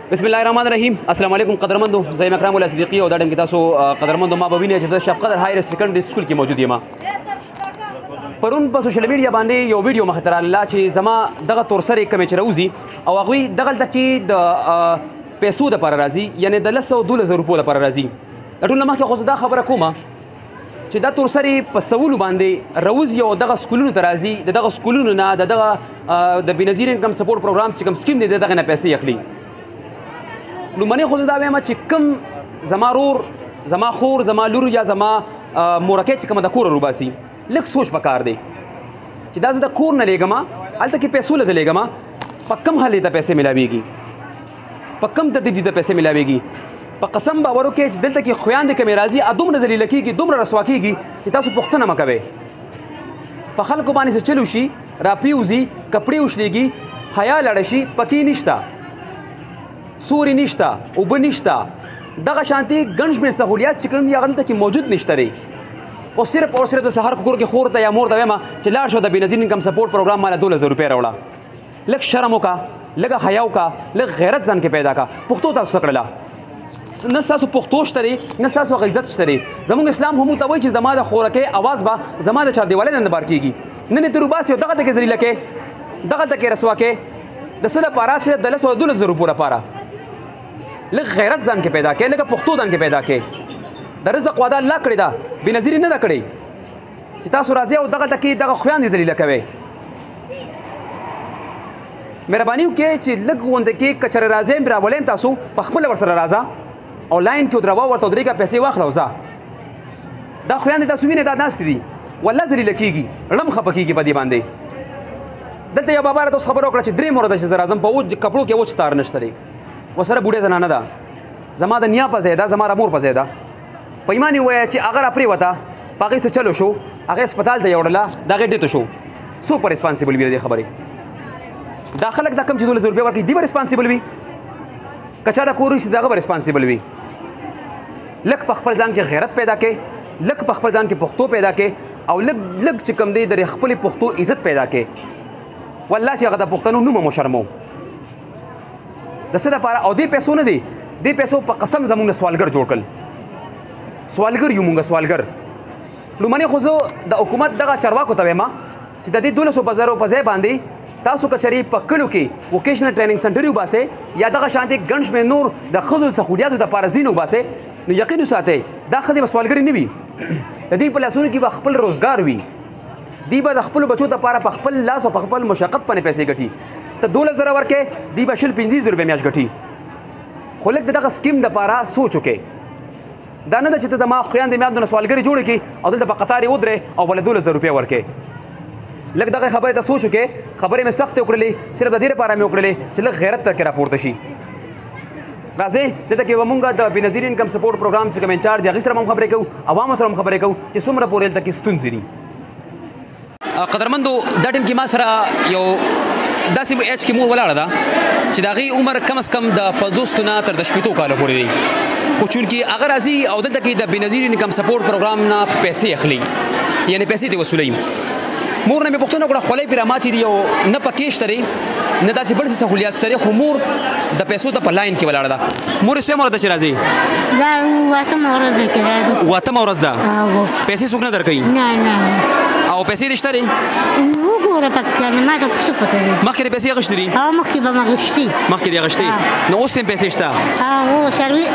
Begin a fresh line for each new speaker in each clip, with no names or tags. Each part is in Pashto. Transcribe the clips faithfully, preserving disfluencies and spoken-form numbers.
بسم الله الرحمن الرحیم. السلام علیکم قدرمندو. زه یم اکرم الله صدیقی او دا ټیم کې تاسو قدرمندو ما به وینئ چې د شب قدر هایر سیکنډري سکول کې موجود یم. پرون په سوشل میډیا باندې یو ویډیو مخې ته راغله چې زما دغه تورسرې کمې چې راوځي او هغوی دغلته کې د پیسو دپاره راځي، یعنې د لس سوه دولس زره روپو دپاره راځي. د ټول نه مخکې خو زه دا خبره کومه چې دا تورسرې په سوولو باندې راوځي او دغه سکولونو ته راځي، د دغه سکولونو نه د دغه د بېنظیر انکم سپورټ پروګرام چې کوم سکیم دی د دغه نه پیسې اخلي. لومړنۍ خو زه دا وایم چې کوم زما رور زما خور زما لور یا زما مورکۍ چې کومه د کوره روباسي، لږ سوچ پکار دی چې دا زه د کور نه لیږم، هلته کې پیسو له زه لیږم، په کوم حال ته پیسې میلاویږي، په کوم ترتیب دي ته پیسې میلاویږي. په قسم باور وکړئ چې دلته کې خویندې کمې راځي، دومره ذلیله کېږي، دومره رسوا کېږي چې تاسو پوښتنه مه کوئ. په خلکو باندې څه چل وشي، راپریوځي، کپړې وشلېږي، حیا لاړه شي، پکې نشته، سوري نشته، اوبه نشته، دغه شانتي ګڼ شمېر سهولیات چې کوم دي هغه دلته کې موجود نشته دی. خو صرف او صرف د سهار کور کې خور ته یا مور ته وایم چې لاړ شو د بېنظیر انکم سپورټ پروګرام ماله دولس زره روپۍ راوړه. لږ شرم وکړه، لږه حیا وکړه، لږ غیرت ځان کې پیدا کړه. پښتو تاسو څه کړله؟ نه ستاسو پښتو شته دی، نه ستاسو هغه عزت شته دی. زموږ اسلام هم موږ ته وایي چې زما د خورکۍ اواز به زما د چاردیوالۍ نه بار کېږي. نن یې ته روباسې او دغلته کې ذلیله کې، دغلته کې رسوا کې، د څه لپاره چې د لس سوه دولس زره روپو لپاره. لږ غیرت ځان کې پیدا کړئ، لږه پښتو ځان کې پیدا کړئ. د رزق وعده الله کړې ده، بېنظیر نه ده کړې چې تاسو راځئ او دغلته کې دغه خویندې ذلیله کوئ. مهرباني وکړئ چې لږ غونډه کې که چېرې راځئ راولئ تاسو په خپله ورسره راځه او لاین کې ودروه، ورته ودرېږه، پیسې واخله او ځه. دا خویندې تاسو وینئ دا ناستې دي، والله ذلیله کېږي، ړم خفه کېږي په دې باندې. دلته یو بابا راته اوس خبره وکړه چې درې مورده چې زه راځم په وچ کپړو کې وچ تار نشته دی، ورسره بوډۍ زنانه ده، زما د نیا په ځای ده، زما د مور په ځای ده. په ایمان یې ووایه چې هغه راپرېوته، په هغې څه چلو شو، هغې هسپتال ته یې وړله، د هغې ډېته شو. څوک به ریسپانسیبل وي د دې خبرې؟ دا خلک دا کم چې دولس زره روپۍ ورکوي دي به ریسپانسیبل وي؟ که چا د کور وشي د هغه به ریسپانسیبل وي. لږ په خپل ځان کې غیرت پیدا کړئ، لږ په خپل ځان کې پښتو پیدا کړئ او لږ لږ چې کوم دی د خپلې پښتو عزت پیدا کړئ. والله چې هغه د پښتنو نوم مو شرمو. د څه دپاره؟ او دې پیسو نه دی، دې پیسو په قسم زموږ نه سوالګر جوړ کړل. سوالګر یو مونږ سوالګر. لومړنۍ خو زه د حکومت دغه چارواکو ته وایم چې د دې دولسو په زرو په ځای باندې تاسو که چېرې په کلیو کې ووکیشنل ټریننګ سنټر وباسئ یا دغه شانتې ګڼ شمېر نور د ښځو سهولیاتو دپاره ځین وباسئ، نو یقین وساتئ دا ښځې به سوالګرې نه وي. د دوی په لاسونو کې به خپل روزګار وي، دوی به د خپلو بچو دپاره په خپل لاس او په خپل مشقت باندې پیسې ګټي. ته دولس زره ورکې، دوی به شل پنځه زره روپۍ میاشت ګټي. خو لږ د دغه سکیم دپاره سوچ وکړئ. دا نه ده چې ته زما خویندې میندو نه سوالګرې جوړې کړي او دلته په قطار یې ودرې او بله دولس زره روپۍ ورکړې. لږ دغه خبرې ته سوچ وکړې. خبرې مې سختې وکړلې، صرف د دې لپاره مې وکړلې چې لږ غیرت ترکې راپورته شي. راځئ دلته کې به مونږ د بېنظیر انکم سپورټ پروګرام چې کوم انچارج دی هغې سره هم خبرې کوو، عوامو سره هم خبرې کوو چې څومره پورې دلته کې ستونزې دي. قدرمندو دا ټیم کې ما سره یو داسې ایج کې مور ولاړه ده چې د هغې عمر کم از کم د پنځوسو نه تر د شپېتو کالو پورې دی. خو چونکې هغه راځي او دلته کې د بېنظیر انکم سپورټ پروګرام نه پیسې اخلي، یعنې پیسې ترې وصولوي. مور نه مې پوښتنه وکړه خولۍ پرې راماتې دي او نه پکې شته دی نه داسې بل څه سهولیات شته دی، خو مور د پیسو ته په لاین کې ولاړه ده. مور یې څویمه ورځ ده چې راځي؟
دا اوواتمه ورځ ده چې راځو.
اوواتمه ورځ ده؟ پیسې څوک نه درکوي؟
نه نه.
او پیسې دې شته دی؟
وګوره پکې ما ته څه پته دی.
مخکې دې پیسې اخیستې دي؟
او مخکې به مې اخیستې.
مخکې دې اخیستې؟ نو اوس هم پیسې شته؟
او سروي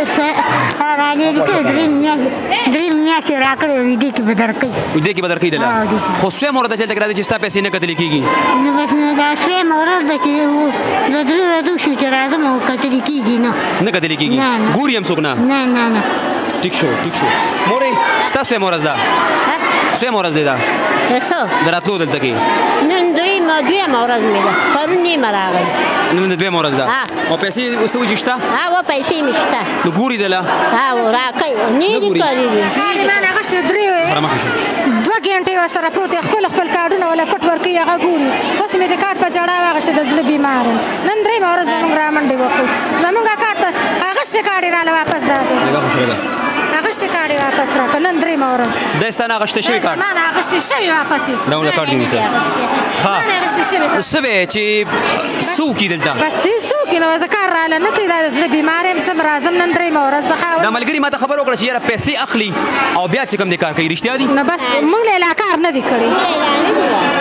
رالېږي که درې میاشتې درې میاشتې راکړې وي دې کې به درکوي.
دې کې به درکوي دله؟ خو څویمه ورځ ده چې هلته کې راځي چې ستا پیسې نه کتلې کېږي؟
نو بس نو دا څویمه ورځ ده چې د درې ورځو شو چې راځم او کتلې کېږي نه.
نه کتلې کېږي؟ ګوري هم څوک نه؟
نه نه نه.
ټیک شو ټیک شو. مورې ستا څویمه ورځ ده؟ څویمه ورځ دی دا
څه
د راتلو دلته کې؟
نن درېیمه دویمه ورځ مې ده، پرون نیمه راغلی.
نن دویمه ورځ ده؟ او پیسې اوس وجې شته؟
هو پیسې مې شته.
نو ګوري دله؟
هو راکوي نه دي کړي دي.
ما نه اخیستې درې دوه ګنټې ورسره پروت دی، خپل خپل کارډونه ولا پټ ورکوي هغه ګوري. اوس مې د کارډ په جړا واخیستې د زړه بیمار یم. نن درېیمه ورځ زموږ رامنډې وکړو، زموږ کارډ ته اخیستې کارډ یې راله واپس راکړې. اخیستې کارډ یې واپس راکړه. نن درېیمه ورځ
دا ستا نه اخیستې شوي کارډ؟
ما نه اخیستې شوي واپس یې
دا مونږ کارډ دې ونیسه. ښه څه وی چې څه وکړي دلته؟
بس څه وکړي کې نو د کار رااله نه کوي دا د زړه بیمار یم سم راځم نن درېیمه ورځ د خاوند
دا ملګري ما ته خبر وکړه چې یاره پیسې اخلي او بیا چې کوم دې کار کوي رښتیا دي
نه بس موږ له لا کار نه دی کړی